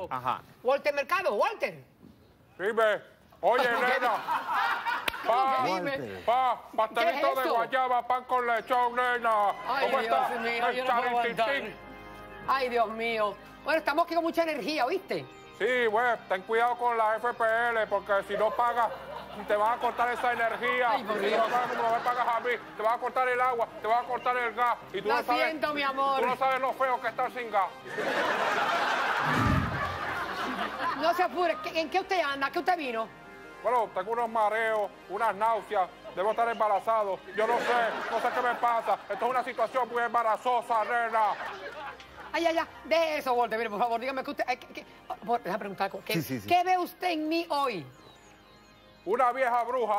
Mercado. Ajá. Walter Mercado, Walter. Dime, oye, nena. Pastelito ¿Qué es de eso? guayaba, pan con lechón, nena. Ay, ¿Cómo Dios está? mío, yo no puedo aguantar. Ay, Dios mío. Bueno, estamos aquí con mucha energía, ¿oíste? Sí, güey, ten cuidado con la FPL, porque si no pagas, te van a cortar esa energía. Ay, por Si Dios. no pagas como me pagas a mí, te van a cortar el agua, te van a cortar el gas. Y tú Lo no sabes, siento, mi amor. Tú no sabes lo feo que está sin gas. No se apure. ¿En qué usted anda? ¿Qué usted vino? Bueno, tengo unos mareos, unas náuseas, debo estar embarazado. Yo no sé qué me pasa. Esto es una situación muy embarazosa, nena. Ay, ay, ay. Deje eso, Walter. Mire, por favor, dígame que usted... Déjame preguntar algo. ¿Qué, Sí. ¿Qué ve usted en mí hoy? Una vieja bruja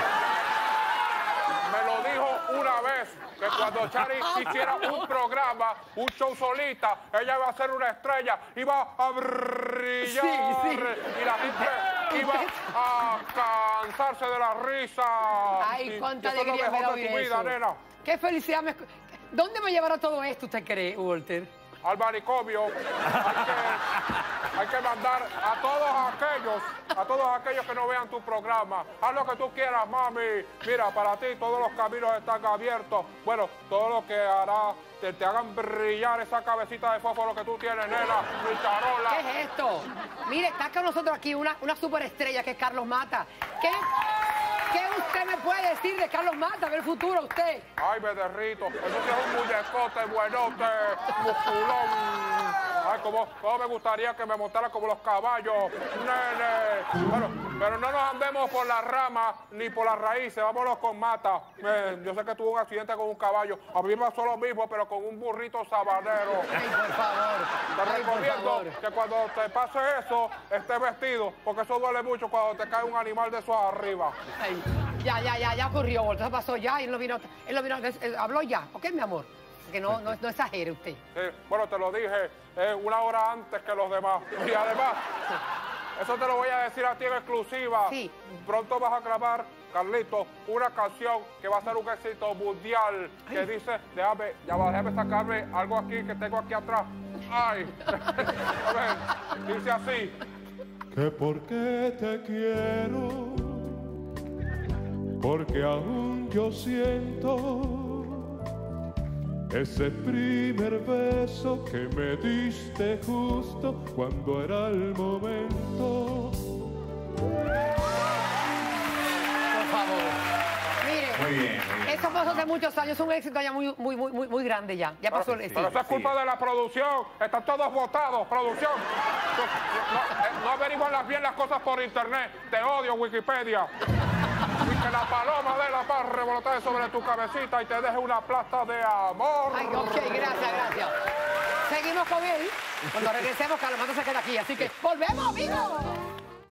me lo dijo una vez, que cuando Chari hiciera un programa, un show solita, ella iba a ser una estrella, iba a brillar. Sí. Y la gente iba a cansarse de la risa. Ay, cuánta y eso es lo alegría me da mejor de oír tu vida, eso. nena. Qué felicidad me... ¿Dónde me llevará todo esto, usted cree, Walter? Al manicomio. Hay que mandar a todos aquellos que no vean tu programa. Haz lo que tú quieras, mami. Mira, para ti todos los caminos están abiertos. Bueno, todo lo que hará, te hagan brillar esa cabecita de fósforo que tú tienes, nena, mi charola. ¿Qué es esto? Mire, está con nosotros aquí una superestrella que es Carlos Mata. ¿Qué usted me puede decir de Carlos Mata, del futuro usted? Ay, me derrito. Eso sí es un muñecote buenote, musculón. Ay, cómo me gustaría que me montara como los caballos, nene. Bueno, pero no nos andemos por las ramas ni por las raíces, vámonos con Mata. Yo sé que tuvo un accidente con un caballo. A mí me pasó lo mismo, pero con un burrito sabanero. Ay, por favor. Te recomiendo que cuando te pase eso, estés vestido, porque eso duele mucho cuando te cae un animal de esos arriba. Ay, ya ocurrió, Walter. Eso pasó ya y él habló ya. ¿Ok, mi amor? Que no exagere usted. Sí, bueno, te lo dije una hora antes que los demás. Y además, eso te lo voy a decir a ti en exclusiva. Sí. Pronto vas a grabar, Carlito, una canción que va a ser un éxito mundial. Ay. Que dice, déjame sacarme algo aquí que tengo aquí atrás. Ay, a ver, dice así. Que porque te quiero, porque aún yo siento ese primer beso que me diste justo cuando era el momento. Por favor. Mire, Muy bien. eso pasó hace muchos años. Es un éxito ya muy grande ya. Ya pasó el éxito. Pero eso es culpa de la producción. Están todos votados, producción. No averiguan bien las cosas por internet. Te odio, Wikipedia. Y que la paloma de la paz revolotee sobre tu cabecita y te deje una plasta de amor. Ay, ok, gracias. Seguimos con él. Cuando regresemos, Carlos Mata se queda aquí. Así que volvemos, amigos.